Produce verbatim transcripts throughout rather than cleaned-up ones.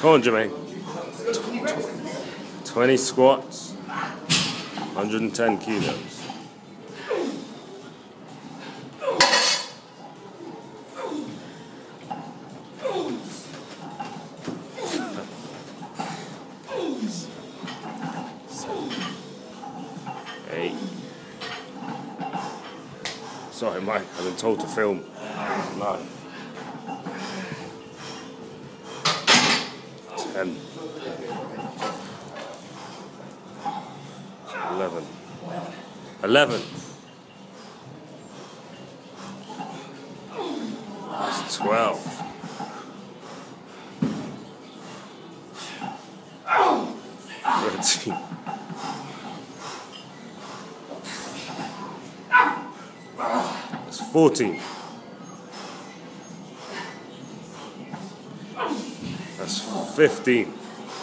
Come on, Jermaine. twenty squats, one hundred ten kilos. Eight. Sorry, Mike, I've been told to film. Nine. Ten. Eleven. Eleven. That's twelve. Thirteen. That's fourteen. That's fifteen.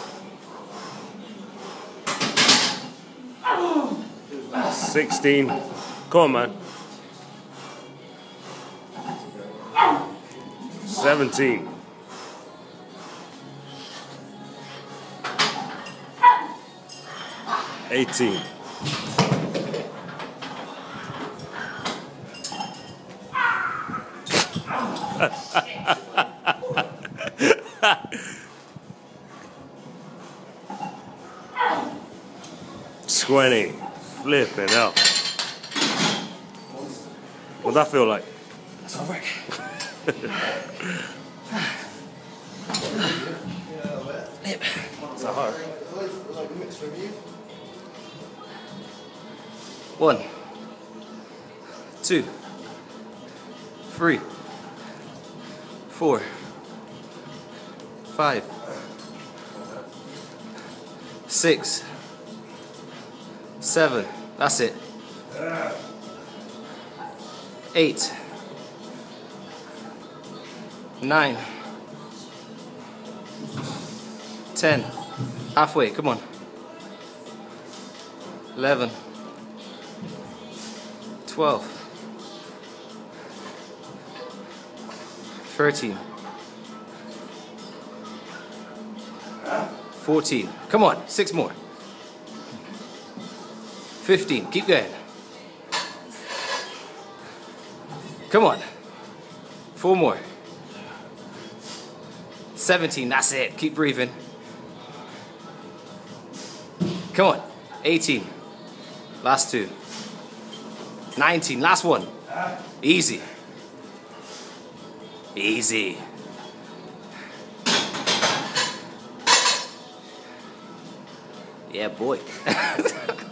sixteen. Come on, man. seventeen. eighteen. twenty. Flipping out. What'd that feel like? That's all right. Yep. Is that hard? One, two, three, four, five, six, seven. That's it. Eight, nine, ten. Halfway. Come on. Eleven. twelve, thirteen, fourteen, come on, six more, fifteen, keep going, come on, four more, seventeen, that's it, keep breathing, come on, eighteen, last two, nineteen, last one. Easy. Easy. Yeah, boy.